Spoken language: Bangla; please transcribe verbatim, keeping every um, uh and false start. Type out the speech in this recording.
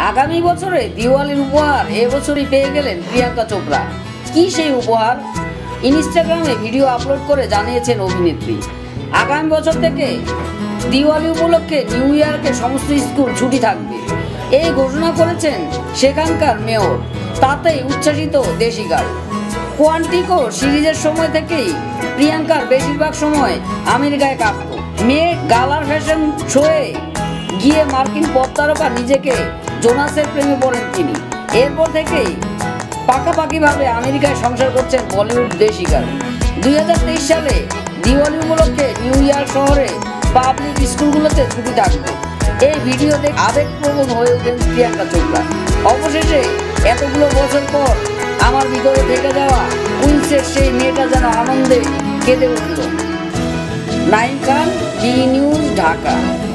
আগামী বছরে দিওয়ালির উপহার এবছরই পেয়ে গেলেন প্রিয়াঙ্কা চোপড়া। কি সেই উপহার? ইনস্টাগ্রামে ভিডিও আপলোড করে জানিয়েছেন অভিনেত্রী, আগামী বছর থেকে দিওয়ালি উপলক্ষে নিউ ইয়র্কে সমস্ত স্কুল ছুটি থাকবে। এই ঘোষণা করেছেন সেখানকার মেয়র। তাতেই উচ্ছ্বাসিত দেশি গার্ল। কোয়ান্টিকো সিরিজের সময় থেকেই প্রিয়াঙ্কার বেশিরভাগ সময় আমেরিকায় কাটত। মেয়ে গালার ফ্যাশন শোয়ে গিয়ে মার্কিন পপ তারকা নিজেকে জোনাসের প্রেমে পড়েন তিনি। এরপর থেকেই পাকাপাকিভাবে আমেরিকায় সংসার করছেন বলিউড দেশি গার্ল। দুই হাজার তেইশ সালে দিওয়ালি উপলক্ষে নিউ ইয়র্ক শহরে পাবলিক স্কুলগুলোতে ছুটি থাকবে। এই ভিডিও দেখে আবেগপ্রবণ হয়ে ওঠেন প্রিয়াঙ্কা চোপড়া। অবশেষে এতগুলো বছর পর আমার ভিতরে থেকে যাওয়া কুইন্সের সেই মেয়েটা যেন আনন্দে কেঁদে উঠল। Naim Khan, B News, Dhaka.